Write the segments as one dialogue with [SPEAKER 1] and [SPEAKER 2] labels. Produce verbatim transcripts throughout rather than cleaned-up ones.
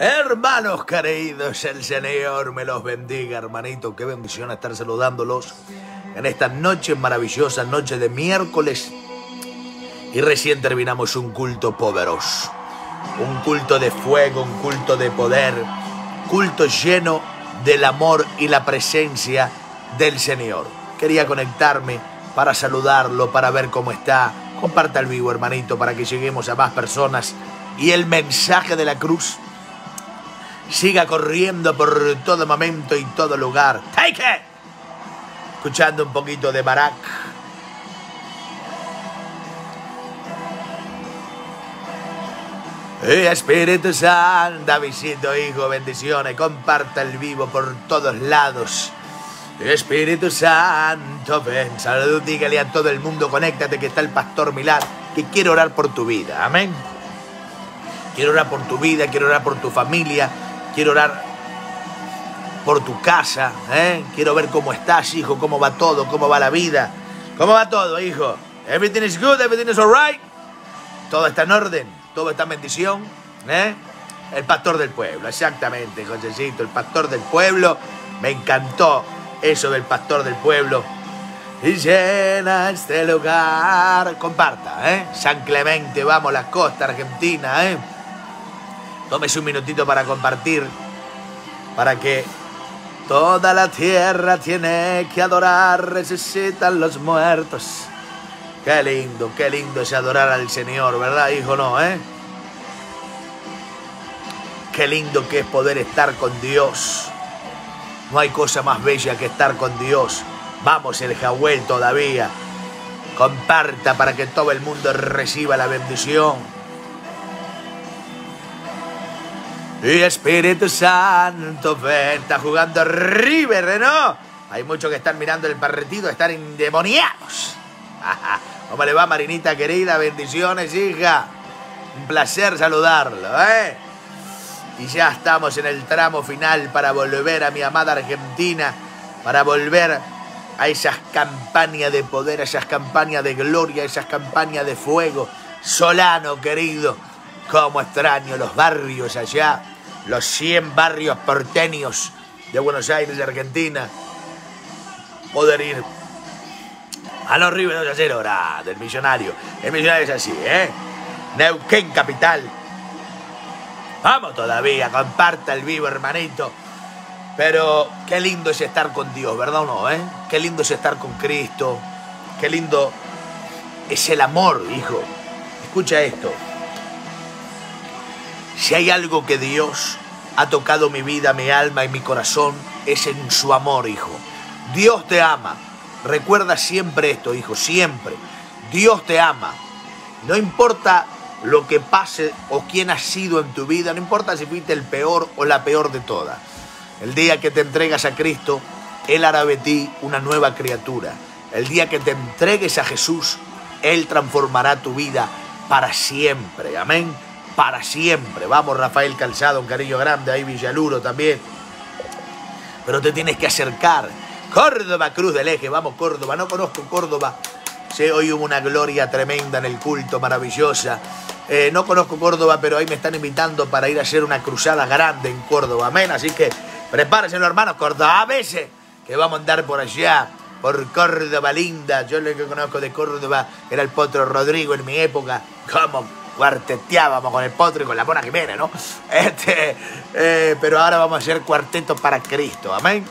[SPEAKER 1] Hermanos queridos, el Señor me los bendiga, hermanito. Qué bendición estar saludándolos en esta noche maravillosa, noche de miércoles. Y recién terminamos un culto poderoso, un culto de fuego, un culto de poder, culto lleno del amor y la presencia del Señor. Quería conectarme para saludarlo, para ver cómo está. Comparta el vivo, hermanito, para que lleguemos a más personas y el mensaje de la cruz siga corriendo por todo momento y todo lugar. Take it. Escuchando un poquito de Barak. Y Espíritu Santo, Davidito, hijo, bendiciones. Comparta el vivo por todos lados. Espíritu Santo, ven, salud, dígale a todo el mundo, conéctate que está el Pastor Milán, que quiere orar por tu vida, amén. Quiero orar por tu vida, quiero orar por tu familia, quiero orar por tu casa, ¿eh? Quiero ver cómo estás, hijo, cómo va todo, cómo va la vida, cómo va todo, hijo. Everything is good, everything is alright. Todo está en orden, todo está en bendición, ¿eh? El pastor del pueblo, exactamente, Josecito, el pastor del pueblo. Me encantó eso del pastor del pueblo. Y llena este lugar. Comparta, ¿eh? San Clemente, vamos, la costa argentina, ¿eh? Tómese un minutito para compartir, para que toda la tierra tiene que adorar, resucitan los muertos. Qué lindo, qué lindo es adorar al Señor, ¿verdad, hijo? No, ¿eh? Qué lindo que es poder estar con Dios. No hay cosa más bella que estar con Dios. Vamos, el Jahuel todavía. Comparta para que todo el mundo reciba la bendición. Y Espíritu Santo, ven, está jugando River, ¿no? Hay muchos que están mirando el partido, están endemoniados. ¿Cómo le va, Marinita querida? Bendiciones, hija. Un placer saludarlo, ¿eh? Y ya estamos en el tramo final para volver a mi amada Argentina, para volver a esas campañas de poder, a esas campañas de gloria, a esas campañas de fuego. Solano, querido, cómo extraño los barrios allá, los cien barrios porteños de Buenos Aires, de Argentina. Poder ir a los River dos a cero, ahora, del Millonario. El Millonario es así, ¿eh? Neuquén capital. Vamos todavía, comparta el vivo, hermanito. Pero qué lindo es estar con Dios, ¿verdad o no, eh? Qué lindo es estar con Cristo. Qué lindo es el amor, hijo. Escucha esto. Si hay algo que Dios ha tocado mi vida, mi alma y mi corazón, es en su amor, hijo. Dios te ama. Recuerda siempre esto, hijo, siempre. Dios te ama. No importa lo que pase o quién has sido en tu vida, no importa si fuiste el peor o la peor de todas. El día que te entregas a Cristo, Él hará de ti una nueva criatura. El día que te entregues a Jesús, Él transformará tu vida para siempre. Amén. Para siempre. Vamos, Rafael Calzado, un cariño grande. Ahí Villaluro también. Pero te tienes que acercar. Córdoba, Cruz del Eje. Vamos, Córdoba. No conozco Córdoba. Sí, hoy hubo una gloria tremenda en el culto, maravillosa. Eh, no conozco Córdoba, pero ahí me están invitando para ir a hacer una cruzada grande en Córdoba. Amén. Así que prepárense, los hermanos cordobeses, que vamos a andar por allá, por Córdoba linda. Yo lo que conozco de Córdoba era el Potro Rodrigo en mi época. Como cuarteteábamos con el Potro y con la Mona Jiménez, ¿no? Este, eh, pero ahora vamos a hacer cuarteto para Cristo. Amén.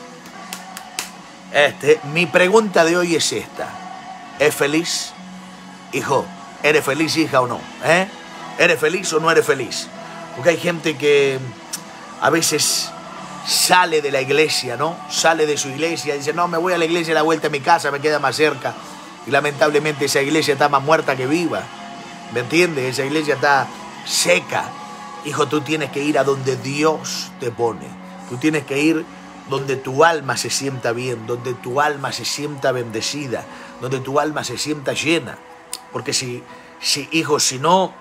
[SPEAKER 1] Este, mi pregunta de hoy es esta. ¿Es feliz? Hijo, ¿eres feliz, hija, o no? ¿Eh? ¿Eres feliz o no eres feliz? Porque hay gente que a veces sale de la iglesia, ¿no? Sale de su iglesia y dice, no, me voy a la iglesia a la vuelta de mi casa, me queda más cerca. Y lamentablemente esa iglesia está más muerta que viva. ¿Me entiendes? Esa iglesia está seca. Hijo, tú tienes que ir a donde Dios te pone. Tú tienes que ir donde tu alma se sienta bien, donde tu alma se sienta bendecida, donde tu alma se sienta llena. Porque si, si hijo, si no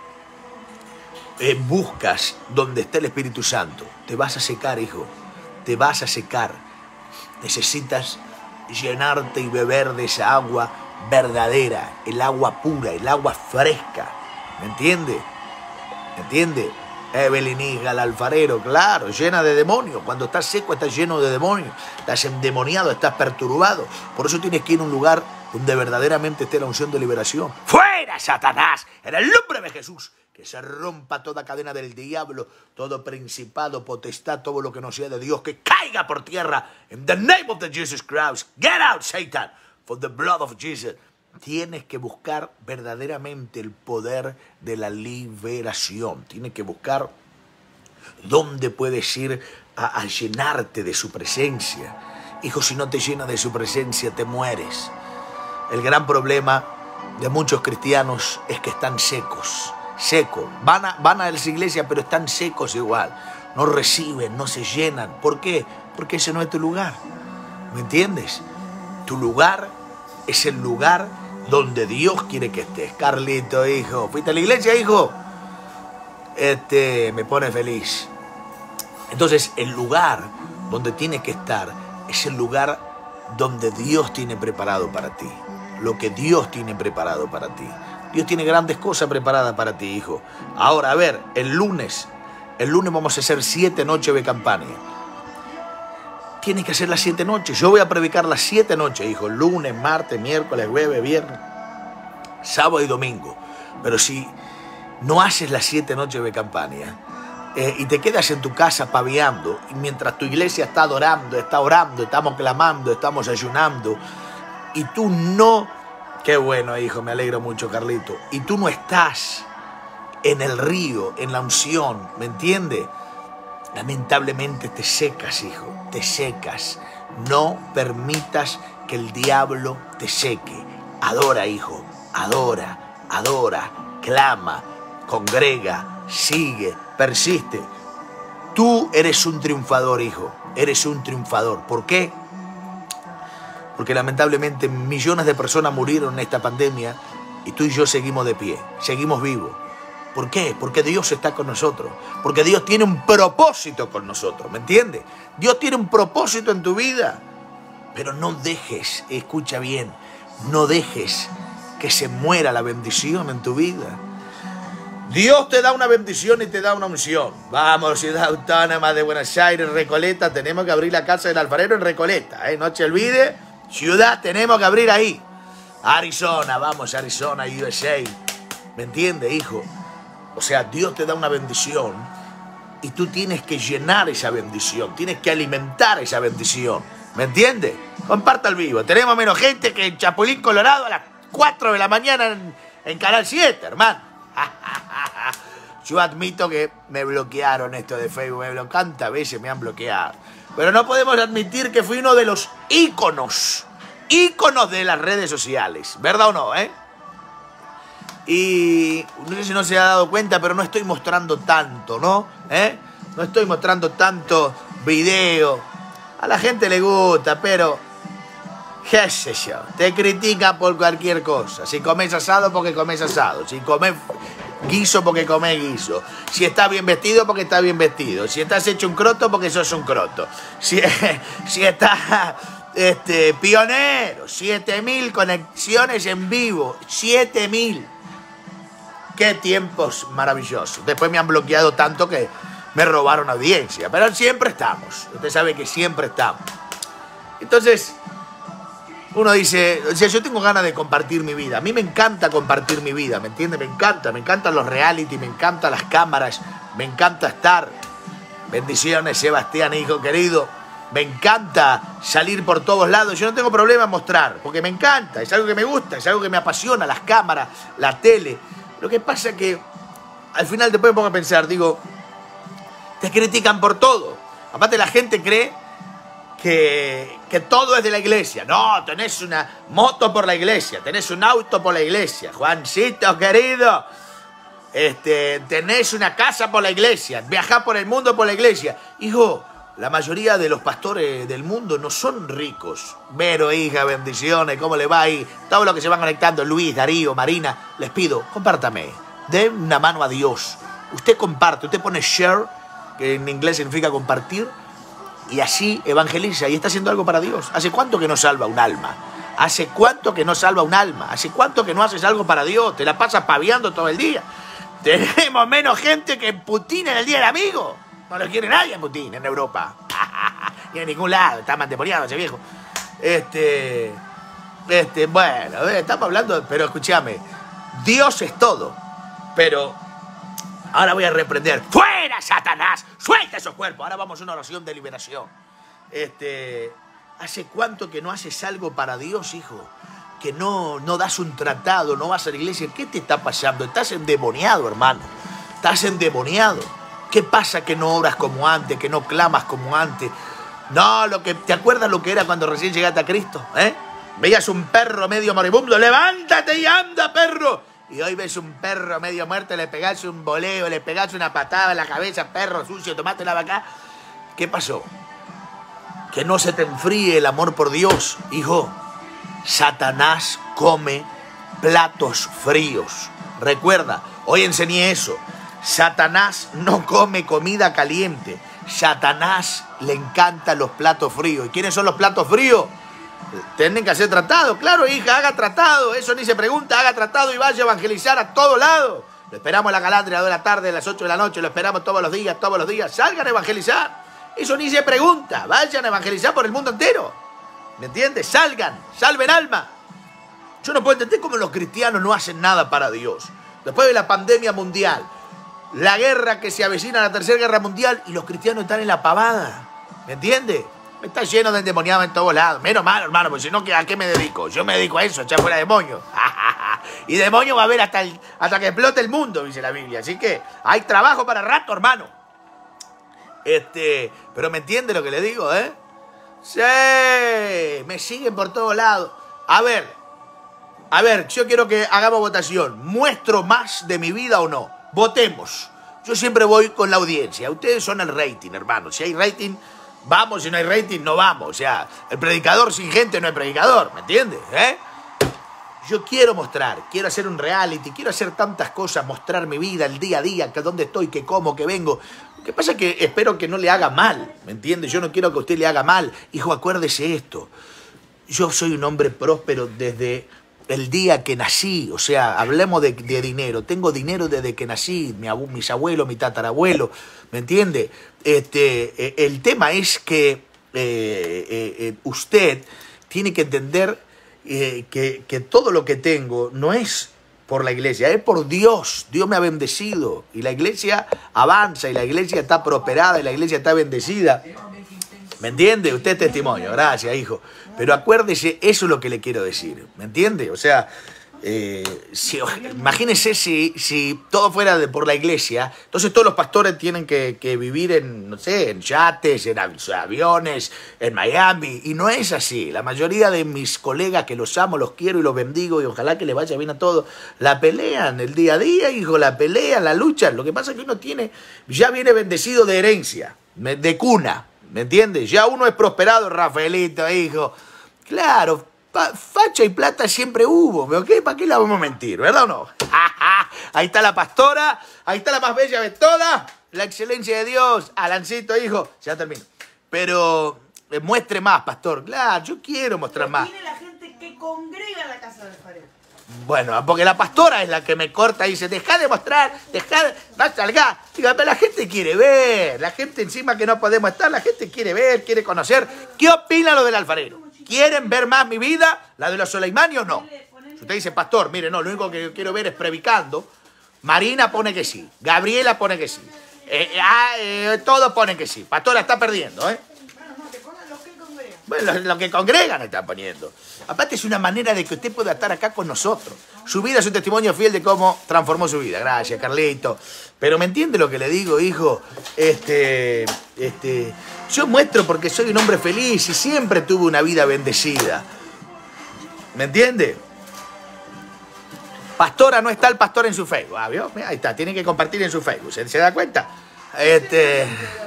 [SPEAKER 1] eh, buscas donde está el Espíritu Santo, te vas a secar, hijo, te vas a secar. Necesitas llenarte y beber de esa agua verdadera, el agua pura, el agua fresca. ¿Me entiende? ¿Me entiende? Evelyn, hija, el alfarero, claro, llena de demonios. Cuando estás seco, estás lleno de demonios. Estás endemoniado, estás perturbado. Por eso tienes que ir a un lugar donde verdaderamente esté la unción de liberación. ¡Fuera, Satanás! En el nombre de Jesús. Que se rompa toda cadena del diablo, todo principado, potestad, todo lo que no sea de Dios, que caiga por tierra. In the name of the Jesus Christ. Get out, Satan, for the blood of Jesus. Tienes que buscar verdaderamente el poder de la liberación. Tienes que buscar dónde puedes ir a, a llenarte de su presencia. Hijo, si no te llenas de su presencia, te mueres. El gran problema de muchos cristianos es que están secos. Secos. Van a, van a las iglesias, pero están secos igual. No reciben, no se llenan. ¿Por qué? Porque ese no es tu lugar. ¿Me entiendes? Tu lugar es el lugar donde Dios quiere que estés. Carlito, hijo. ¿Fuiste a la iglesia, hijo? Este, me pone feliz. Entonces, el lugar donde tienes que estar es el lugar donde Dios tiene preparado para ti. Lo que Dios tiene preparado para ti. Dios tiene grandes cosas preparadas para ti, hijo. Ahora, a ver, el lunes, el lunes vamos a hacer siete noches de campaña. Tienes que hacer las siete noches. Yo voy a predicar las siete noches, hijo. Lunes, martes, miércoles, jueves, viernes, sábado y domingo. Pero si no haces las siete noches de campaña eh, y te quedas en tu casa paviando, y mientras tu iglesia está adorando, está orando, estamos clamando, estamos ayunando, y tú no... Qué bueno, hijo, me alegro mucho, Carlito. Y tú no estás en el río, en la unción, ¿me entiendes? Lamentablemente te secas, hijo, te secas. No permitas que el diablo te seque. Adora, hijo, adora, adora, clama, congrega, sigue, persiste. Tú eres un triunfador, hijo, eres un triunfador. ¿Por qué? Porque lamentablemente millones de personas murieron en esta pandemia y tú y yo seguimos de pie, seguimos vivos. ¿Por qué? Porque Dios está con nosotros, porque Dios tiene un propósito con nosotros, ¿me entiendes? Dios tiene un propósito en tu vida, pero no dejes, escucha bien, no dejes que se muera la bendición en tu vida. Dios te da una bendición y te da una unción. Vamos, Ciudad Autónoma de Buenos Aires, Recoleta, tenemos que abrir la casa del alfarero en Recoleta, ¿eh? No te olvides. Ciudad, tenemos que abrir ahí. Arizona, vamos, Arizona, U S A. ¿Me entiendes, hijo? O sea, Dios te da una bendición y tú tienes que llenar esa bendición. Tienes que alimentar esa bendición. ¿Me entiendes? Comparta el vivo. Tenemos menos gente que en Chapulín, Colorado, a las cuatro de la mañana en, en Canal siete, hermano. Yo admito que me bloquearon esto de Facebook. Me bloquearon, tantas veces me han bloqueado. Pero no podemos admitir que fui uno de los íconos, íconos de las redes sociales. ¿Verdad o no, eh? Y no sé si no se ha dado cuenta, pero no estoy mostrando tanto, ¿no? ¿Eh? No estoy mostrando tanto video. A la gente le gusta, pero... qué sé yo. Te critican por cualquier cosa. Si comes asado, porque comes asado. Si comes... guiso, porque come guiso. Si estás bien vestido, porque estás bien vestido. Si estás hecho un croto, porque sos un croto. Si, si estás este, pionero, siete mil conexiones en vivo. siete mil. Qué tiempos maravillosos. Después me han bloqueado tanto que me robaron audiencia. Pero siempre estamos. Usted sabe que siempre estamos. Entonces... uno dice, o sea, yo tengo ganas de compartir mi vida. A mí me encanta compartir mi vida, ¿me entiendes? Me encanta, me encantan los reality, me encantan las cámaras, me encanta estar. Bendiciones, Sebastián, hijo querido. Me encanta salir por todos lados. Yo no tengo problema en mostrar, porque me encanta, es algo que me gusta, es algo que me apasiona, las cámaras, la tele. Lo que pasa es que al final después me pongo a pensar, digo, te critican por todo. Aparte la gente cree Que, que todo es de la iglesia. No, tenés una moto por la iglesia, tenés un auto por la iglesia, Juancito querido, este, tenés una casa por la iglesia, viajás por el mundo por la iglesia. Hijo, la mayoría de los pastores del mundo no son ricos. Vero, hija, bendiciones, ¿cómo le va ahí? Todos los que se van conectando, Luis, Darío, Marina, les pido, compártame, den una mano a Dios. Usted comparte, usted pone share, que en inglés significa compartir, y así evangeliza y está haciendo algo para Dios. ¿Hace cuánto que no salva un alma? ¿Hace cuánto que no salva un alma? ¿Hace cuánto que no haces algo para Dios? Te la pasas paviando todo el día. Tenemos menos gente que Putin en el Día del Amigo. No lo quiere nadie a Putin en Europa. Ni en ningún lado, está mandemoniado ese viejo. Este, este, bueno, estamos hablando, pero escúchame, Dios es todo. Pero ahora voy a reprender. ¡Fuera, Satanás! ¡Suelta esos cuerpos! Ahora vamos a una oración de liberación. Este, ¿hace cuánto que no haces algo para Dios, hijo? Que no, no das un tratado, no vas a la iglesia. ¿Qué te está pasando? Estás endemoniado, hermano. Estás endemoniado. ¿Qué pasa que no oras como antes, que no clamas como antes? No, lo que, ¿te acuerdas lo que era cuando recién llegaste a Cristo? ¿Eh? Veías un perro medio moribundo, levántate y anda, perro. Y hoy ves un perro medio muerto, le pegás un voleo, le pegás una patada en la cabeza, perro sucio, tomate la vaca. ¿Qué pasó? Que no se te enfríe el amor por Dios, hijo. Satanás come platos fríos. Recuerda, hoy enseñé eso. Satanás no come comida caliente. Satanás le encantan los platos fríos. ¿Y quiénes son los platos fríos? Tienen que hacer tratado. Claro, hija, haga tratado. Eso ni se pregunta. Haga tratado y vaya a evangelizar a todo lado. Lo esperamos en la Galandria a las dos de la tarde, a las ocho de la noche. Lo esperamos todos los días, todos los días. Salgan a evangelizar. Eso ni se pregunta. Vayan a evangelizar por el mundo entero. ¿Me entiendes? Salgan. Salven alma. Yo no puedo entender cómo los cristianos no hacen nada para Dios. Después de la pandemia mundial, la guerra que se avecina, la tercera guerra mundial, y los cristianos están en la pavada. ¿Me entiendes? Está lleno de endemoniados en todos lados. Menos mal, hermano, porque si no, ¿a qué me dedico? Yo me dedico a eso, a echar fuera demonios. Y demonios va a haber hasta, el, hasta que explote el mundo, dice la Biblia. Así que hay trabajo para rato, hermano. Este, pero me entiende lo que le digo, ¿eh? Sí, me siguen por todos lados. A ver, a ver, yo quiero que hagamos votación. ¿Muestro más de mi vida o no? Votemos. Yo siempre voy con la audiencia. Ustedes son el rating, hermano. Si hay rating, vamos. Si no hay rating, no vamos. O sea, el predicador sin gente no es predicador, ¿me entiendes? ¿Eh? Yo quiero mostrar, quiero hacer un reality, quiero hacer tantas cosas, mostrar mi vida, el día a día, que dónde estoy, que como, que vengo. Lo que pasa es que espero que no le haga mal, ¿me entiende? Yo no quiero que usted le haga mal. Hijo, acuérdese esto. Yo soy un hombre próspero desde el día que nací. O sea, hablemos de, de dinero. Tengo dinero desde que nací, mi abu, mis abuelos, mi tatarabuelo, ¿me entiende? Este, eh, el tema es que eh, eh, eh, usted tiene que entender eh, que, que todo lo que tengo no es por la iglesia, es por Dios. Dios me ha bendecido y la iglesia avanza y la iglesia está prosperada y la iglesia está bendecida. ¿Me entiende? Usted es testimonio. Gracias, hijo. Pero acuérdese, eso es lo que le quiero decir. ¿Me entiende? O sea, eh, si, imagínese si, si todo fuera de, por la iglesia, entonces todos los pastores tienen que, que vivir en, no sé, en yates, en aviones, en Miami. Y no es así. La mayoría de mis colegas, que los amo, los quiero y los bendigo y ojalá que les vaya bien a todos, la pelean el día a día, hijo, la pelean, la luchan. Lo que pasa es que uno tiene, ya viene bendecido de herencia, de cuna. ¿Me entiendes? Ya uno es prosperado, Rafaelito, hijo. Claro, facha y plata siempre hubo, ¿pero qué? ¿Para qué la vamos a mentir? ¿Verdad o no? Ahí está la pastora, ahí está la más bella de todas, la excelencia de Dios. Alancito, hijo, ya termino. Pero eh, muestre más, pastor. Claro, yo quiero mostrar más.
[SPEAKER 2] Tiene la gente que congrega en la casa del alfarero.
[SPEAKER 1] Bueno, porque la pastora es la que me corta y dice, deja de mostrar, deja de... Va a salgar. Diga, pero la gente quiere ver, la gente encima que no podemos estar, la gente quiere ver, quiere conocer. ¿Qué opina lo del alfarero? ¿Quieren ver más mi vida, la de los Soleimani o no? Si usted dice, pastor, mire, no, lo único que yo quiero ver es predicando. Marina pone que sí, Gabriela pone que sí, eh, ah, eh, todos ponen que sí. Pastora está perdiendo, ¿eh? Bueno, lo que congregan están poniendo. Aparte es una manera de que usted pueda estar acá con nosotros. Su vida es un testimonio fiel de cómo transformó su vida. Gracias, Carlito. Pero ¿me entiende lo que le digo, hijo? Este, este, yo muestro porque soy un hombre feliz y siempre tuve una vida bendecida. ¿Me entiende? Pastora, no está el pastor en su Facebook. Ah, ¿vio? Ahí está, tiene que compartir en su Facebook. ¿Se, se da cuenta? Este...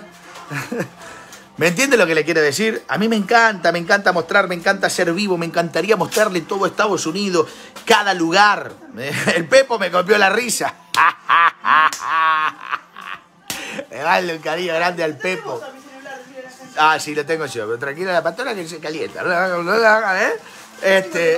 [SPEAKER 1] ¿Me entiende lo que le quiere decir? A mí me encanta, me encanta mostrar, me encanta ser vivo, me encantaría mostrarle todo Estados Unidos, cada lugar. El Pepo me copió la risa. Me vale un cariño grande al Pepo. Ah, sí, lo tengo yo, pero tranquila la pastora que se calienta. ¿Eh? Este...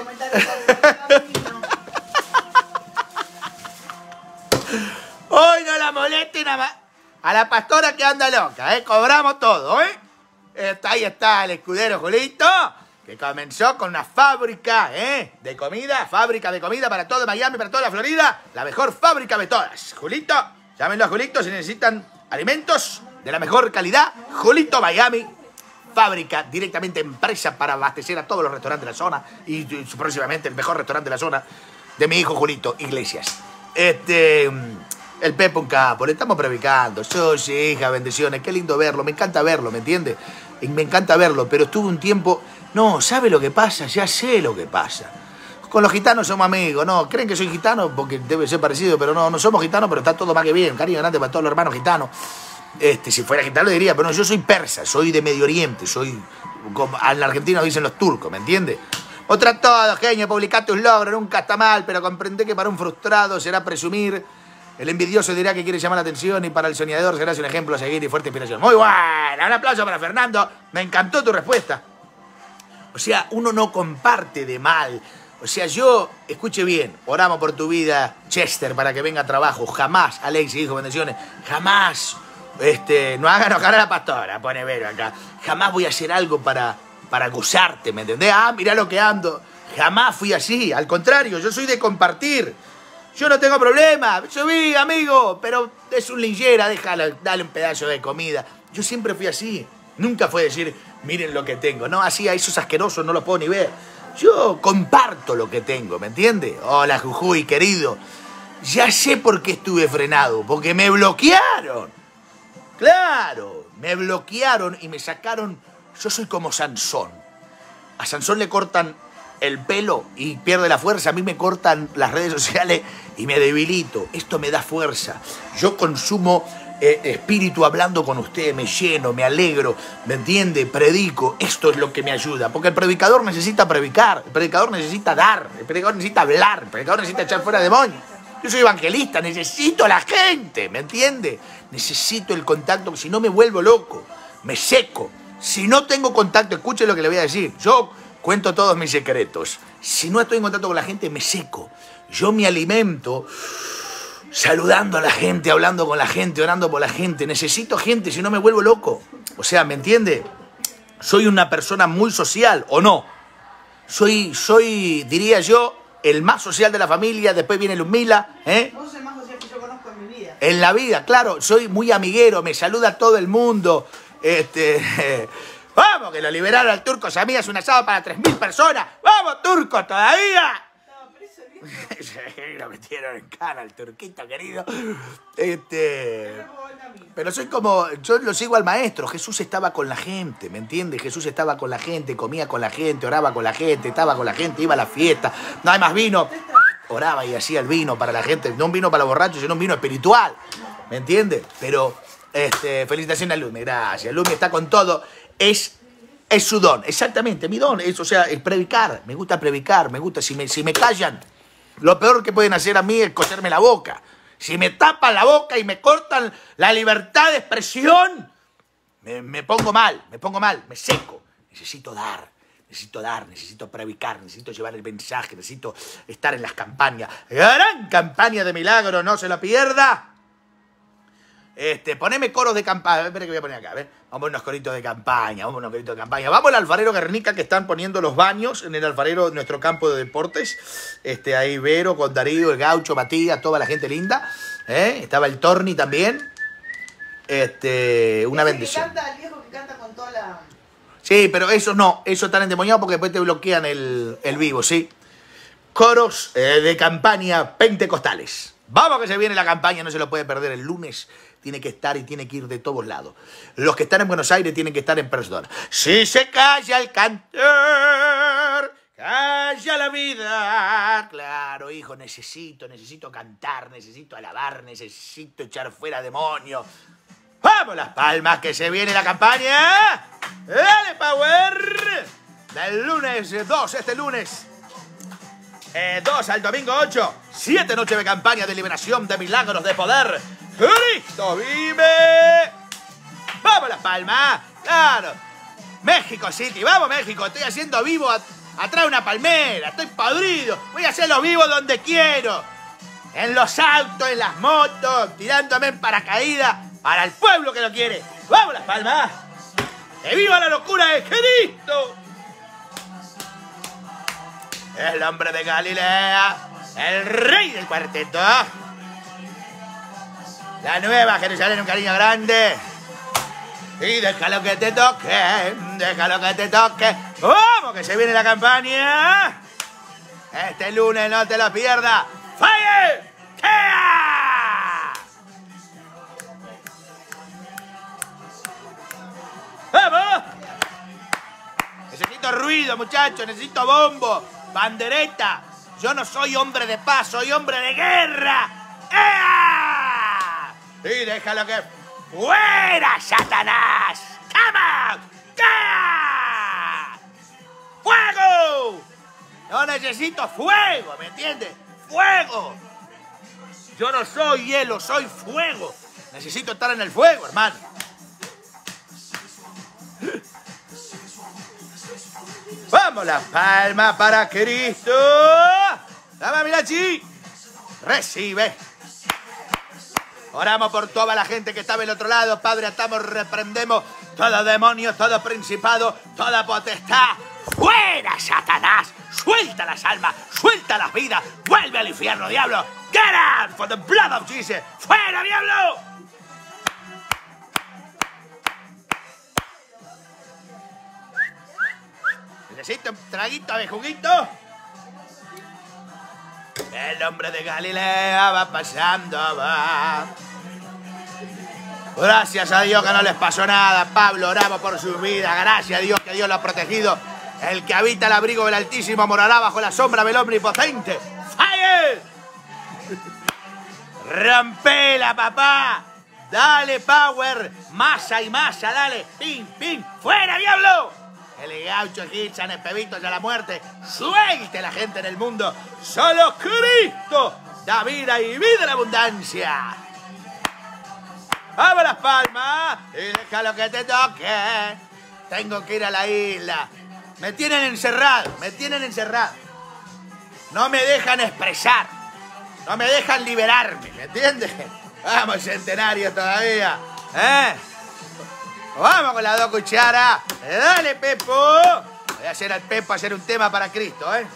[SPEAKER 1] bolete nada más. A la pastora que anda loca, ¿eh? Cobramos todo, ¿eh? Está, ahí está el escudero Julito, que comenzó con una fábrica, ¿eh? De comida, fábrica de comida para todo Miami, para toda la Florida. La mejor fábrica de todas. Julito, llámenlo a Julito si necesitan alimentos de la mejor calidad. Julito Miami. Fábrica, directamente empresa para abastecer a todos los restaurantes de la zona y, y próximamente el mejor restaurante de la zona de mi hijo Julito Iglesias. Este, el Pepe un capo, le estamos predicando. Yo, sí, hija, bendiciones, qué lindo verlo, me encanta verlo, ¿me entiendes? Me encanta verlo, pero estuve un tiempo, no, ¿sabe lo que pasa? Ya sé lo que pasa. Con los gitanos somos amigos, no, creen que soy gitano porque debe ser parecido, pero no, no somos gitanos, pero está todo más que bien, cariño grande para todos los hermanos gitanos. Este, si fuera gitano diría, pero no, yo soy persa, soy de Medio Oriente, soy, como en Argentina dicen los turcos, ¿me entiendes? Otra todo, genio, publicar tus logros, nunca está mal, pero comprende que para un frustrado será presumir, el envidioso dirá que quiere llamar la atención y para el soñador serás un ejemplo a seguir y fuerte inspiración. Muy bueno, un aplauso para Fernando, me encantó tu respuesta. O sea, uno no comparte de mal. O sea, yo, escuche bien, oramos por tu vida, Chester, para que venga a trabajo. Jamás, Alexis, hijo, bendiciones, jamás. Este, no hagan enojar a la pastora, pone Vero acá. Jamás voy a hacer algo para, para gozarte, ¿me entendés? Ah, mirá lo que ando. Jamás fui así, al contrario, yo soy de compartir. Yo no tengo problema, subí, amigo, pero es un linchera, déjalo, dale un pedazo de comida. Yo siempre fui así, nunca fue decir, miren lo que tengo. No, así a esos asquerosos no los puedo ni ver. Yo comparto lo que tengo, ¿me entiendes? Hola, Jujuy, querido. Ya sé por qué estuve frenado, porque me bloquearon. Claro, me bloquearon y me sacaron. Yo soy como Sansón. A Sansón le cortan el pelo y pierde la fuerza. A mí me cortan las redes sociales y me debilito. Esto me da fuerza. Yo consumo eh, espíritu hablando con usted, me lleno, me alegro, ¿me entiende? Predico. Esto es lo que me ayuda. Porque el predicador necesita predicar, el predicador necesita dar, el predicador necesita hablar, el predicador necesita echar fuera demonios. Yo soy evangelista, necesito a la gente, ¿me entiende? Necesito el contacto, si no me vuelvo loco, me seco. Si no tengo contacto, escuche lo que le voy a decir. Yo cuento todos mis secretos. Si no estoy en contacto con la gente, me seco. Yo me alimento saludando a la gente, hablando con la gente, orando por la gente. Necesito gente, si no me vuelvo loco. O sea, ¿me entiende? Soy una persona muy social, ¿o no? Soy, soy, diría yo, el más social de la familia, después viene Lumila, ¿eh?
[SPEAKER 2] Vos sos el más social que yo conozco en mi vida.
[SPEAKER 1] En la vida, claro, soy muy amiguero, me saluda todo el mundo. Este, vamos, que lo liberaron al turco Samir, es un asado para tres mil personas. ¡Vamos, turco, todavía!
[SPEAKER 2] Estaba preso el viejo.
[SPEAKER 1] Lo metieron en cara al turquito, querido. Este... Pero soy como, yo lo sigo al maestro. Jesús estaba con la gente, ¿me entiendes? Jesús estaba con la gente, comía con la gente, oraba con la gente, estaba con la gente, iba a la fiesta. No hay más vino. Oraba y hacía el vino para la gente. No un vino para los borrachos, sino un vino espiritual. ¿Me entiendes? Pero, este, felicitaciones a Lumi, gracias. Lumi está con todo. Es, es su don, exactamente, mi don. Es, o sea, es predicar. Me gusta predicar, me gusta. Si me, si me callan, lo peor que pueden hacer a mí es coserme la boca. Si me tapan la boca y me cortan la libertad de expresión, me, me pongo mal, me pongo mal, me seco. Necesito dar, necesito dar, necesito predicar, necesito llevar el mensaje, necesito estar en las campañas. Gran campaña de milagro, no se lo pierda. Este, poneme coros de campaña. Espera que voy a poner acá, a ver. Vamos a unos coritos de campaña, vamos a unos coritos de campaña. Vamos al Alfarero Guernica, que están poniendo los baños en el alfarero, nuestro campo de deportes. Este, ahí Vero, con Darío, el Gaucho, Matías, toda la gente linda. ¿Eh? Estaba el Torni también. Este, una
[SPEAKER 2] Ese
[SPEAKER 1] bendición.
[SPEAKER 2] Que canta, el viejo que canta con toda la...
[SPEAKER 1] Sí, pero eso no, eso están endemoniados porque después te bloquean el, el vivo, ¿sí? Coros eh, de campaña pentecostales. Vamos que se viene la campaña, no se lo puede perder el lunes. Tiene que estar y tiene que ir de todos lados. Los que están en Buenos Aires tienen que estar en persona. Si se calla el cantor, calla la vida. Claro, hijo, necesito, necesito cantar, necesito alabar, necesito echar fuera demonios. ¡Vamos las palmas que se viene la campaña! ¡Dale, Power! Del lunes dos, este lunes. Eh, dos al domingo ocho. Siete noches de campaña de liberación, de milagros, de poder. ¡Cristo vive! ¡Vamos Las Palmas! ¡Claro! México City, vamos México, estoy haciendo vivo a, atrás de una palmera, estoy podrido, voy a hacerlo vivo donde quiero. en los autos, en las motos, tirándome en paracaídas para el pueblo que lo quiere. ¡Vamos, Las Palmas! ¡Que viva la locura de Cristo! El hombre de Galilea, el rey del cuarteto. La nueva Jerusalén, un cariño grande. Y déjalo que te toque, déjalo que te toque. ¡Vamos, que se viene la campaña! Este lunes no te lo pierdas. ¡Fire! ¡Kea! ¡Vamos! Necesito ruido, muchachos, necesito bombo, bandereta. Yo no soy hombre de paz, soy hombre de guerra. ¡Ea! Y déjalo que... ¡Fuera, Satanás! ¡Come out! ¡Kea! ¡Fuego! No necesito fuego, ¿me entiendes? ¡Fuego! Yo no soy hielo, soy fuego. Necesito estar en el fuego, hermano. ¡Vamos, Las Palmas para Cristo! ¡Dame, Mirachi! Recibe. Oramos por toda la gente que estaba del otro lado. Padre, atamos, reprendemos todo demonio, todo principado, toda potestad. ¡Fuera, Satanás! ¡Suelta las almas! ¡Suelta las vidas! ¡Vuelve al infierno, diablo! ¡Get out for the blood of Jesus! ¡Fuera, diablo! Necesito un traguito de juguito. El hombre de Galilea va pasando, va. Gracias a Dios que no les pasó nada. Pablo, oramos por su vida. Gracias a Dios que Dios lo ha protegido. El que habita el abrigo del Altísimo morará bajo la sombra del Omnipotente. ¡Fire! ¡Rompela, papá! ¡Dale, power! ¡Masa y masa! ¡Dale! ¡Pim, pim! ¡Fuera, diablo! El gaucho egipciano, el pebito ya la muerte. ¡Suelte la gente en el mundo! ¡Solo Cristo da vida y vida en abundancia! ¡Vamos, Las Palmas! Y déjalo que te toque. Tengo que ir a la isla. Me tienen encerrado, me tienen encerrado. No me dejan expresar. No me dejan liberarme, ¿me entiendes? Vamos, centenario todavía. ¿Eh? Vamos con las dos cucharas. Dale, Pepo. Voy a hacer al Pepo hacer un tema para Cristo, ¿eh?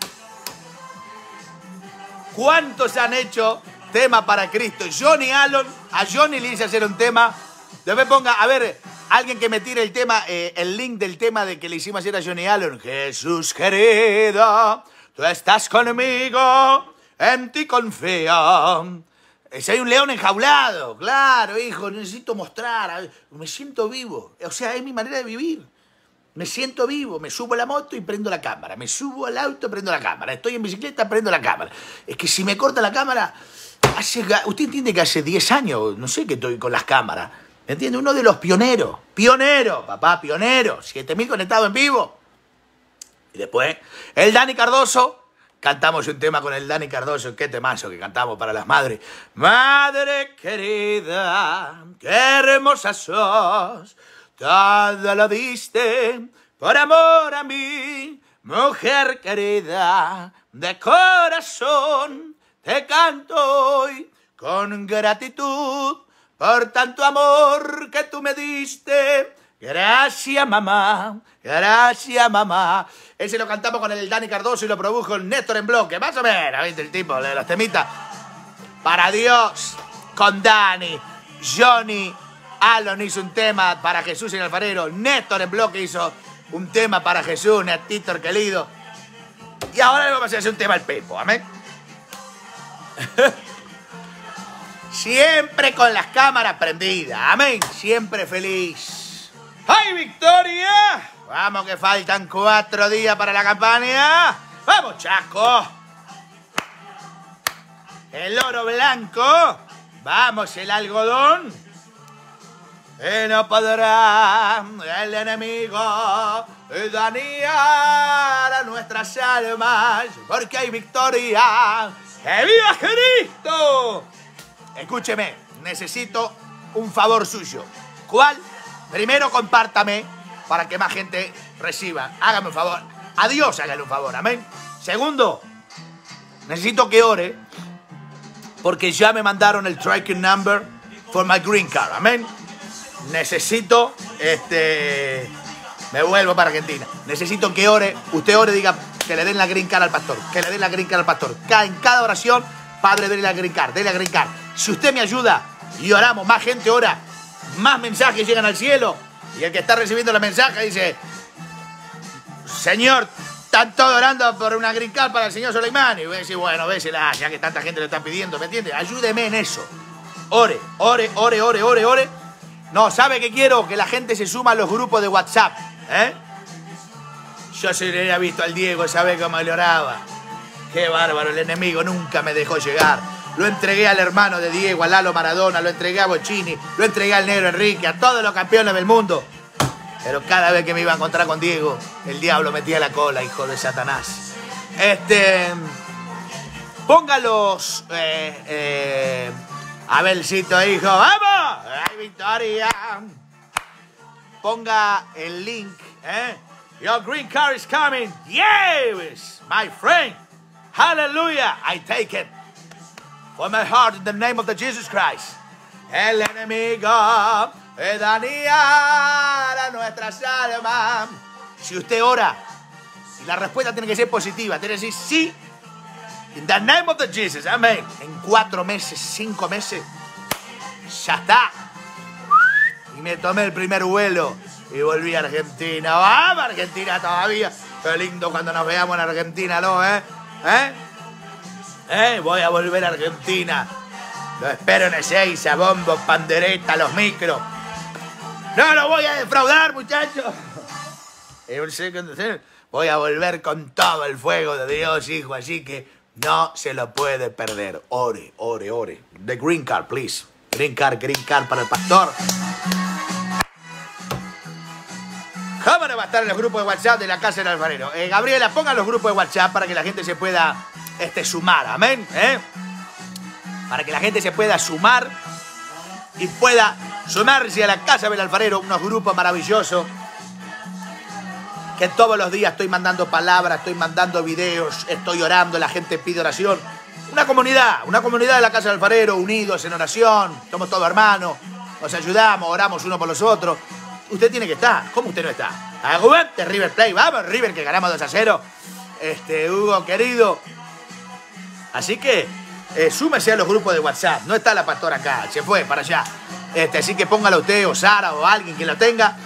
[SPEAKER 1] ¿Cuántos han hecho tema para Cristo? Johnny Allen, a Johnny le hice hacer un tema. Después ponga, a ver, alguien que me tire el tema, eh, el link del tema de que le hicimos hacer a Johnny Allen. Jesús querido, tú estás conmigo, en ti confío. Si hay un león enjaulado, claro, hijo, necesito mostrar, me siento vivo. O sea, es mi manera de vivir. Me siento vivo, me subo a la moto y prendo la cámara. Me subo al auto, prendo la cámara. Estoy en bicicleta, prendo la cámara. Es que si me corta la cámara, hace, usted entiende que hace diez años, no sé, que estoy con las cámaras. ¿Me entiende? Uno de los pioneros. Pionero, papá, pionero. siete mil conectados en vivo. Y después, el Dani Cardoso. Cantamos un tema con el Dani Cardoso. Qué temazo que cantamos para las madres. Madre querida, qué hermosa sos. Todo lo diste por amor a mí. Mujer querida, de corazón, te canto hoy con gratitud por tanto amor que tú me diste. Gracias, mamá. Gracias, mamá. Ese lo cantamos con el Dani Cardoso y lo produjo el Néstor en bloque. Más o menos, ¿viste? El tipo de los temitas. Para Dios, con Dani. Johnny Allen hizo un tema para Jesús en el Alfarero. Néstor en bloque hizo un tema para Jesús, Néstor querido. Y ahora le vamos a hacer un tema al Pepo. Amén. Siempre con las cámaras prendidas. Amén. Siempre feliz. ¡Ay, victoria! Vamos, que faltan cuatro días para la campaña. ¡Vamos, Chaco! El oro blanco. Vamos, el algodón. Y no podrá el enemigo dañar a nuestras almas, porque hay victoria. ¡Que viva Cristo! Escúcheme, necesito un favor suyo. ¿Cuál? Primero, compártame para que más gente reciba. Hágame un favor. A Dios hágale un favor, amén. Segundo, necesito que ore porque ya me mandaron el tracking number for my green card. Amén. Necesito, este, me vuelvo para Argentina. Necesito que ore, usted ore, diga que le den la green card al pastor, que le den la green card al pastor. En cada oración, Padre, denle la green card, denle la green card. Si usted me ayuda y oramos, más gente ora, más mensajes llegan al cielo. Y el que está recibiendo los mensajes dice, Señor, están todos orando por una green card para el señor Soleimán. Y voy a decir, bueno, vésela, ya que tanta gente le está pidiendo, ¿me entiende? Ayúdeme en eso. Ore, ore, ore, ore, ore, ore. No, ¿sabe qué quiero? Que la gente se suma a los grupos de WhatsApp, ¿eh? Yo se le había visto al Diego, ¿sabe cómo le oraba? Qué bárbaro, el enemigo nunca me dejó llegar. Lo entregué al hermano de Diego, a Lalo Maradona, lo entregué a Bocchini, lo entregué al Negro Enrique, a todos los campeones del mundo. Pero cada vez que me iba a encontrar con Diego, el diablo metía la cola, hijo de Satanás. Este... Póngalos... Eh, eh, Abelcito, hijo, ¡vamos! ¡Ay, victoria! Ponga el link, ¿eh? Your green card is coming. Yes, my friend. Hallelujah. I take it. For my heart in the name of the Jesus Christ. El enemigo es dañar a nuestras almas. Si usted ora, y la respuesta tiene que ser positiva, tiene que decir sí. In the name of the Jesus, amén. En cuatro meses, cinco meses, ya está. Y me tomé el primer vuelo y volví a Argentina. ¡Vamos, Argentina todavía! Qué lindo cuando nos veamos en Argentina, ¿no? ¿Eh? ¿Eh? ¿Eh? Voy a volver a Argentina. Lo espero en Ezeiza, bombo, pandereta, los micros. No lo voy a defraudar, muchachos. Voy a volver con todo el fuego de Dios, hijo, así que no se lo puede perder. Ore, ore, ore. The green card, please. Green card, green card para el pastor. ¿Cómo no va a estar en los grupos de WhatsApp de la Casa del Alfarero? Eh, Gabriela, ponga los grupos de WhatsApp para que la gente se pueda este, sumar. Amén. ¿Eh? Para que la gente se pueda sumar y pueda sumarse a la Casa del Alfarero. Unos grupos maravillosos. Que todos los días estoy mandando palabras, estoy mandando videos, estoy orando, la gente pide oración. Una comunidad, una comunidad de la Casa del Alfarero, unidos en oración, somos todos hermanos, nos ayudamos, oramos uno por los otros. Usted tiene que estar, ¿cómo usted no está? Aguante River Plate, vamos River que ganamos dos a cero. Este, Hugo querido. Así que eh, súmese a los grupos de WhatsApp, no está la pastora acá, se fue para allá. Este, así que póngalo usted o Sara o alguien que lo tenga.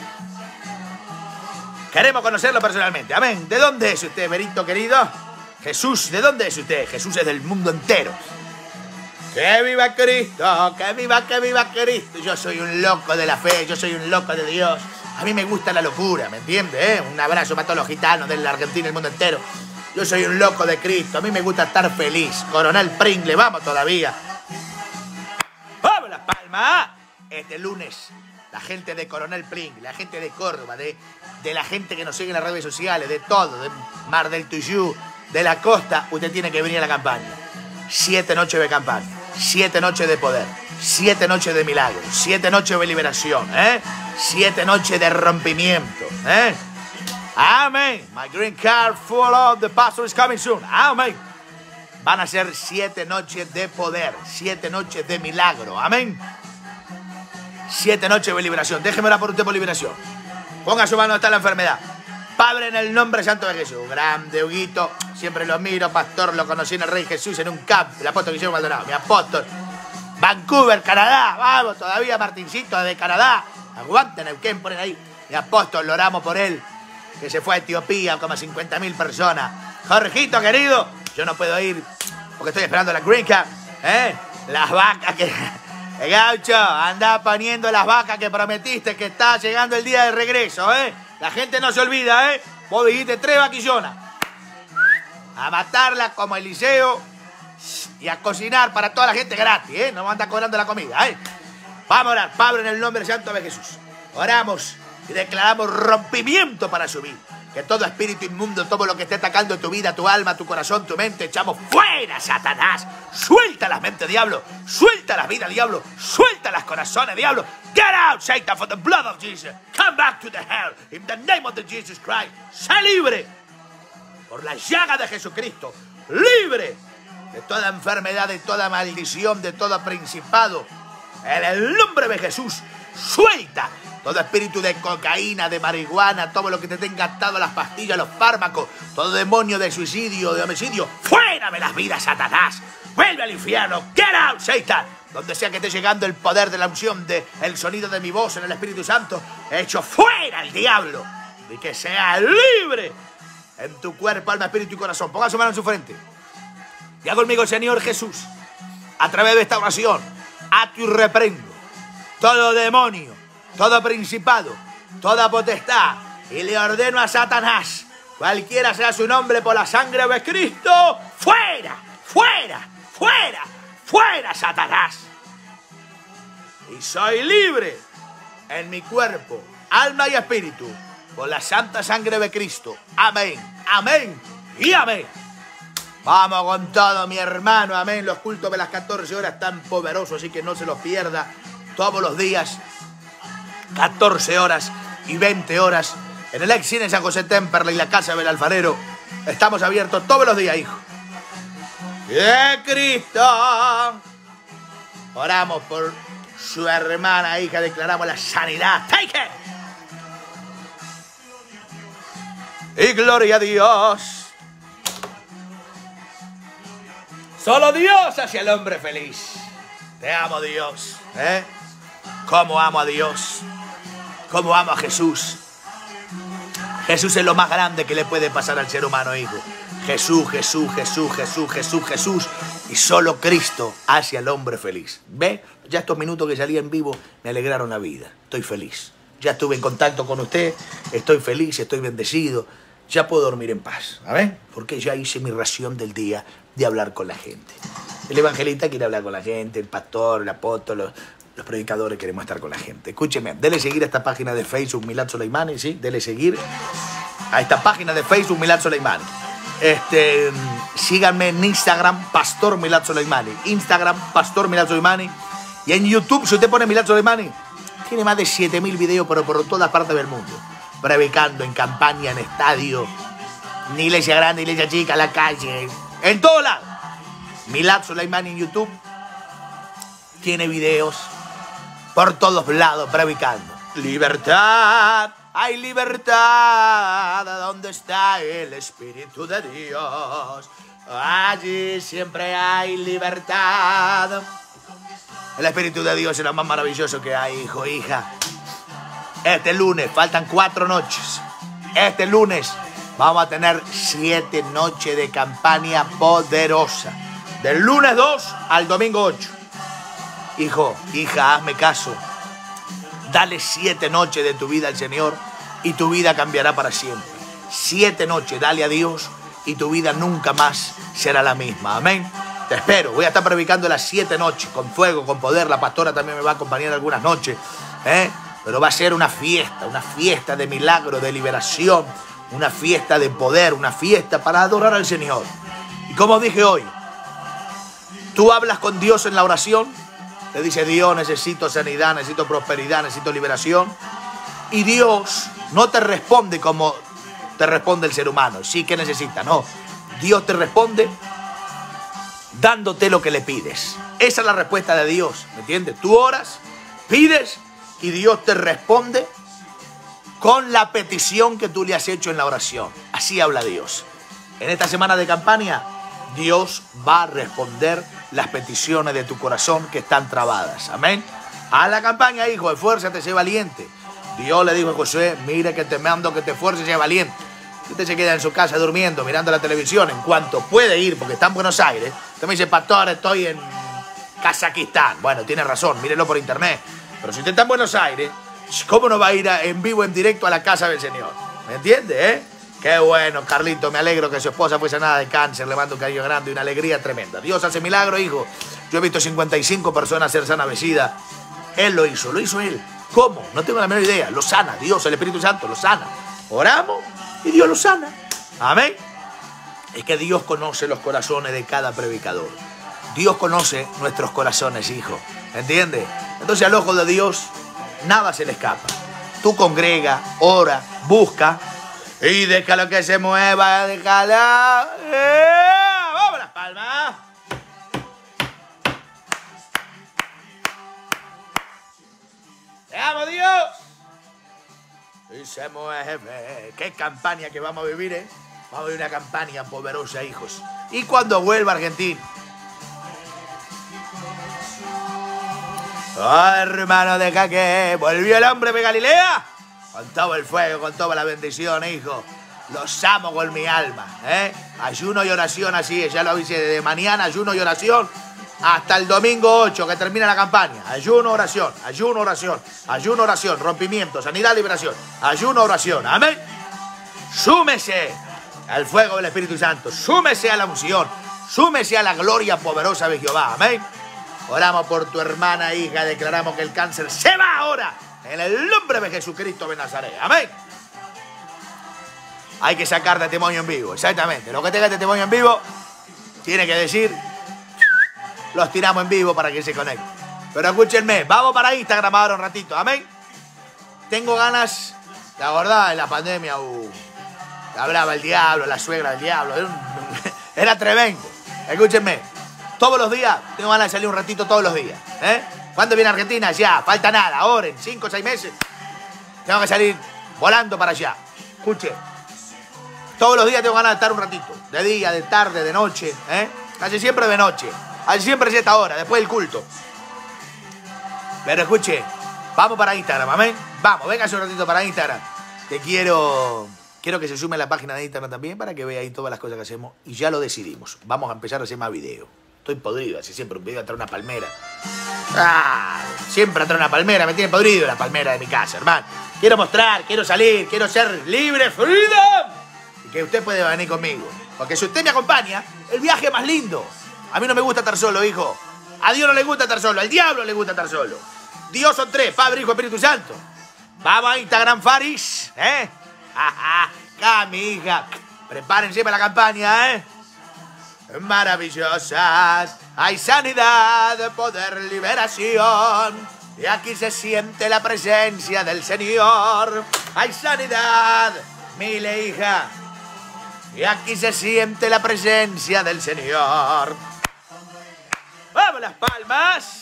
[SPEAKER 1] Queremos conocerlo personalmente. Amén. ¿De dónde es usted, Berito querido? Jesús, ¿de dónde es usted? Jesús es del mundo entero. ¡Que viva Cristo! ¡Que viva, que viva Cristo! Yo soy un loco de la fe, yo soy un loco de Dios. A mí me gusta la locura, ¿me entiende? ¿Eh? Un abrazo para todos los gitanos de la Argentina y el mundo entero. Yo soy un loco de Cristo. A mí me gusta estar feliz. Coronel Pringle, vamos todavía. ¡Vamos Las Palmas! Este lunes, la gente de Coronel Pringle, la gente de Córdoba, de... de la gente que nos sigue en las redes sociales, de todo, de Mar del Tuyú, de la costa, usted tiene que venir a la campaña. Siete noches de campaña, siete noches de poder, siete noches de milagros, siete noches de liberación, ¿eh? Siete noches de rompimiento, ¿eh? Amén. My green card full of the pastor is coming soon. Amén. Van a ser siete noches de poder, siete noches de milagro. Amén. Siete noches de liberación. Déjeme orar por usted por liberación. Ponga su mano, está la enfermedad. Padre, en el nombre santo de Jesús. Grande, Huguito. Siempre lo miro, pastor. Lo conocí en el Rey Jesús en un camp. El apóstol Guillermo Maldonado. Mi apóstol. Vancouver, Canadá. Vamos, todavía Martincito de Canadá. Aguanten, Neuquén, ponen ahí. Mi apóstol, lo oramos por él. Que se fue a Etiopía, como cincuenta mil personas. Jorgito, querido. Yo no puedo ir porque estoy esperando la green card. ¿Eh? Las vacas que... Gaucho, anda poniendo las vacas que prometiste, que está llegando el día de regreso, ¿eh? La gente no se olvida, ¿eh? Vos dijiste tres vaquillonas. A matarla como Eliseo y a cocinar para toda la gente gratis, ¿eh? No anda cobrando la comida, ¿eh? Vamos a orar, Padre, en el nombre santo de Jesús. Oramos y declaramos rompimiento para subir. Que todo espíritu inmundo, todo lo que esté atacando tu vida, tu alma, tu corazón, tu mente, echamos fuera, Satanás. Suelta las mentes, diablo. Suelta las vidas, diablo. Suelta las corazones, diablo. Get out, Satan, for the blood of Jesus. Come back to the hell. In the name of the Jesus Christ. Sé libre. Por la llaga de Jesucristo. Libre. de toda enfermedad, de toda maldición, de todo principado. En el nombre de Jesús, suelta todo espíritu de cocaína, de marihuana, todo lo que te tenga atado a las pastillas, los fármacos, todo demonio de suicidio, de homicidio. ¡Fuera de las vidas, Satanás! ¡Vuelve al infierno! ¡Get out, Satan! Donde sea que esté llegando el poder de la unción, de el sonido de mi voz en el Espíritu Santo, hecho fuera el diablo y que sea libre en tu cuerpo, alma, espíritu y corazón. Ponga su mano en su frente. Ya conmigo, Señor Jesús, a través de esta oración, ato y reprendo todo demonio, todo principado, toda potestad, y le ordeno a Satanás, cualquiera sea su nombre, por la sangre de Cristo, fuera, fuera, fuera, fuera, Satanás. Y soy libre en mi cuerpo, alma y espíritu, por la santa sangre de Cristo. Amén, amén y amén. Vamos con todo, mi hermano, amén. Los cultos de las catorce horas están poderosos, así que no se los pierda. Todos los días, catorce horas y veinte horas, en el ex cine San José Temperley y la casa del alfarero. Estamos abiertos todos los días, hijo. ¡De Cristo! Oramos por su hermana, hija, declaramos la sanidad. ¡Take it! Y gloria a Dios. Solo Dios hacia el hombre feliz. Te amo, Dios. ¿Eh? Cómo amo a Dios. Cómo amo a Jesús. Jesús es lo más grande que le puede pasar al ser humano, hijo. Jesús, Jesús, Jesús, Jesús, Jesús, Jesús. Y solo Cristo hace al hombre feliz. ¿Ve? Ya estos minutos que salí en vivo me alegraron la vida. Estoy feliz. Ya estuve en contacto con usted. Estoy feliz, estoy bendecido. Ya puedo dormir en paz. ¿A ver? Porque ya hice mi ración del día de hablar con la gente. El evangelista quiere hablar con la gente, el pastor, el apóstol, los, los predicadores queremos estar con la gente. Escúcheme, dele seguir a esta página de Facebook, Milad Soleimani, ¿sí? Dele seguir a esta página de Facebook, Milad Soleimani. Este, síganme en Instagram, Pastor Milad Soleimani. Instagram, Pastor Milad Soleimani. Y en YouTube, si usted pone Milad Soleimani, tiene más de siete mil videos, pero por todas partes del mundo. Predicando en campaña, en estadio, ni iglesia grande, iglesia chica, la calle, en todo lado. Milad Soleimani en YouTube tiene videos por todos lados predicando. Libertad, hay libertad, ¿dónde está el Espíritu de Dios? Allí siempre hay libertad. El Espíritu de Dios es lo más maravilloso que hay, hijo, hija. Este lunes, faltan cuatro noches. Este lunes vamos a tener siete noches de campaña poderosa. Del lunes dos al domingo ocho. Hijo, hija, hazme caso. Dale siete noches de tu vida al Señor y tu vida cambiará para siempre. Siete noches, dale a Dios y tu vida nunca más será la misma. Amén. Te espero. Voy a estar predicando las siete noches con fuego, con poder. La pastora también me va a acompañar algunas noches. ¿eh? Pero va a ser una fiesta, una fiesta de milagro, de liberación, una fiesta de poder, una fiesta para adorar al Señor. Y como dije hoy, tú hablas con Dios en la oración, te dice Dios, necesito sanidad, necesito prosperidad, necesito liberación. Y Dios no te responde como te responde el ser humano, sí que necesita, no. Dios te responde dándote lo que le pides. Esa es la respuesta de Dios, ¿me entiendes? Tú oras, pides y Dios te responde con la petición que tú le has hecho en la oración. Así habla Dios. En esta semana de campaña, Dios va a responder las peticiones de tu corazón que están trabadas. Amén. A la campaña, hijo, esfuérzate, sé valiente. Dios le dijo a Josué, mire que te mando que te esfuerces, sé valiente. Usted se queda en su casa durmiendo, mirando la televisión, en cuanto puede ir, porque está en Buenos Aires. Usted me dice, pastor, estoy en Kazajistán. Bueno, tiene razón, mírelo por internet. Pero si usted está en Buenos Aires, ¿cómo no va a ir a, en vivo, en directo a la casa del Señor? ¿Me entiende, eh? Qué bueno, Carlito, me alegro que su esposa fue sanada de cáncer. Le mando un cariño grande y una alegría tremenda. Dios hace milagro, hijo. Yo he visto cincuenta y cinco personas ser sanas vecidas. Él lo hizo, lo hizo él. ¿Cómo? No tengo la menor idea. Lo sana, Dios, el Espíritu Santo, lo sana. Oramos y Dios lo sana. Amén. Es que Dios conoce los corazones de cada predicador. Dios conoce nuestros corazones, hijo. ¿Entiendes? Entonces al ojo de Dios nada se le escapa. Tú congrega, ora, busca y déjalo que se mueva, déjala. ¡Eh! ¡Vamos las palmas! ¡Te amo, Dios! Y se mueve. ¡Qué campaña que vamos a vivir, eh! Vamos a vivir una campaña poderosa, hijos. Y cuando vuelva a Argentina. Oh, hermano, deja que volvió el hombre de Galilea. Con todo el fuego, con toda la bendición, hijo. Los amo con mi alma, ¿eh? Ayuno y oración, así es. Ya lo avisé, desde mañana ayuno y oración hasta el domingo ocho, que termina la campaña. Ayuno, oración, ayuno, oración, ayuno, oración, rompimiento, sanidad, liberación. Ayuno, oración, amén. Súmese al fuego del Espíritu Santo. Súmese a la unción. Súmese a la gloria poderosa de Jehová, amén. Oramos por tu hermana, hija. Declaramos que el cáncer se va ahora. En el nombre de Jesucristo de Nazaret, amén. Hay que sacar testimonio en vivo, exactamente. Lo que tenga testimonio en vivo, tiene que decir, los tiramos en vivo para que se conecten. Pero escúchenme, vamos para Instagram ahora un ratito, amén. Tengo ganas, ¿te acordás? En la pandemia, uh, hablaba el diablo, la suegra del diablo, era, un, era tremendo. Escúchenme, todos los días, tengo ganas de salir un ratito todos los días, ¿eh? ¿Cuándo viene Argentina? Ya, falta nada, ahora en cinco o seis meses, tengo que salir volando para allá. Escuche. Todos los días tengo ganas de estar un ratito. De día, de tarde, de noche. ¿eh? Casi siempre de noche. Casi siempre es esta hora, después del culto. Pero escuche, vamos para Instagram, amén. Vamos, véngase un ratito para Instagram. Te quiero... Quiero que se sume a la página de Instagram también para que vea ahí todas las cosas que hacemos. Y ya lo decidimos. Vamos a empezar a hacer más videos. Estoy podrido, así siempre un video atrás de una palmera. Ah, siempre atrás de una palmera. Me tiene podrido la palmera de mi casa, hermano. Quiero mostrar, quiero salir, quiero ser libre, freedom. Que usted puede venir conmigo. Porque si usted me acompaña, el viaje es más lindo. A mí no me gusta estar solo, hijo. A Dios no le gusta estar solo. Al diablo le gusta estar solo. Dios son tres, Padre, Hijo, Espíritu Santo. Vamos a Instagram Faris, ¿eh? Acá, mi hija. Prepárense para la campaña, ¿eh? Maravillosas. Hay sanidad, poder, liberación. Y aquí se siente la presencia del Señor. Hay sanidad, mile, hija. Y aquí se siente la presencia del Señor. ¡Vamos las palmas!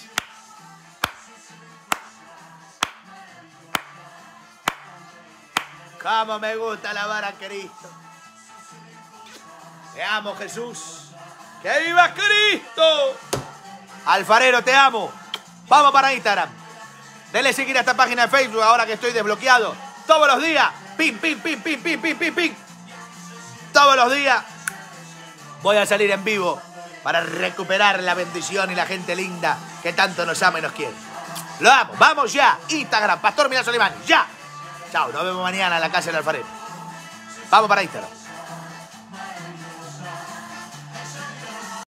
[SPEAKER 1] ¡Cómo me gusta alabar a Cristo! ¡Te amo, Jesús! ¡Que viva Cristo! Alfarero, te amo. Vamos para Instagram. Denle seguir a esta página de Facebook ahora que estoy desbloqueado. Todos los días. Pim, pim, pim, pim, pim, pim, pim, pim. Todos los días voy a salir en vivo para recuperar la bendición y la gente linda que tanto nos ama y nos quiere. Lo amo. Vamos ya. Instagram, Pastor Milán Solimán. Ya. Chao. Nos vemos mañana en la casa del alfarero. Vamos para Instagram.